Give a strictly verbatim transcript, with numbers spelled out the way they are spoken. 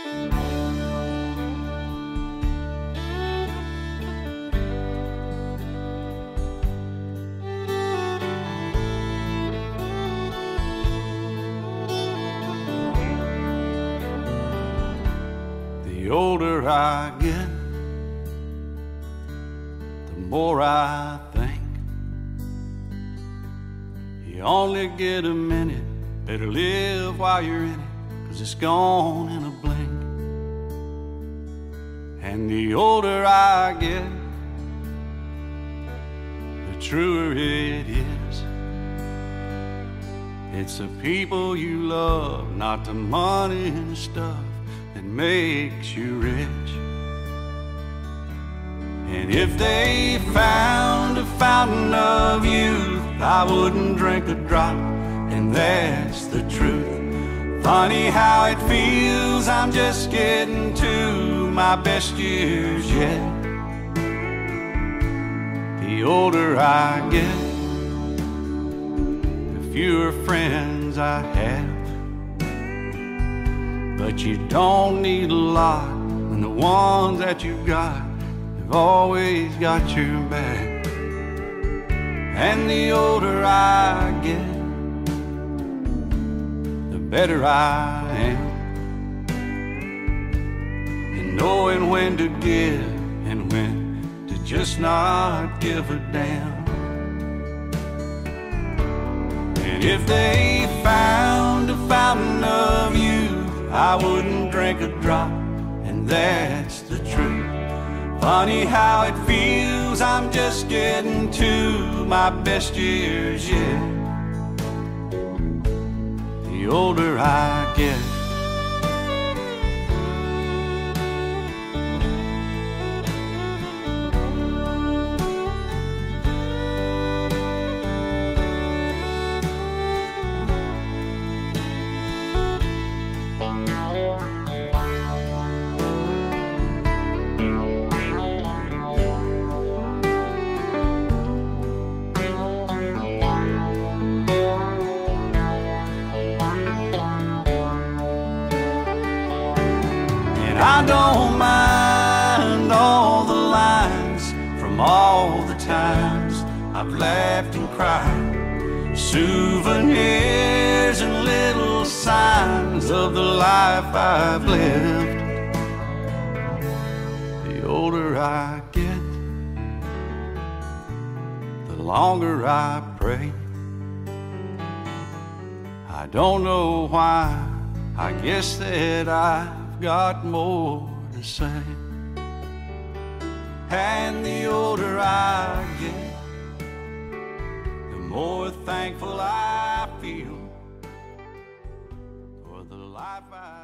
The older I get, the more I think you only get a minute, better live while you're in it, 'cause it's gone in a blink. And the older I get, the truer it is. It's the people you love, not the money and stuff that makes you rich. And if they found a fountain of youth, I wouldn't drink a drop, and that's the truth. Funny how it feels, I'm just getting to my best years yet. The older I get, the fewer friends I have. But you don't need a lot when the ones that you've got have always got your back. And the older I get, the better I am in knowing when to give and when to just not give a damn. And if they found a fountain of youth, I wouldn't drink a drop, and that's the truth. Funny how it feels, I'm just getting to my best years yet. The older I get. I don't mind all the lines from all the times I've laughed and cried, souvenirs and little signs of the life I've lived. The older I get, the longer I pray. I don't know why, I guess that I've got more to say. And the older I get, the more thankful I feel for the life I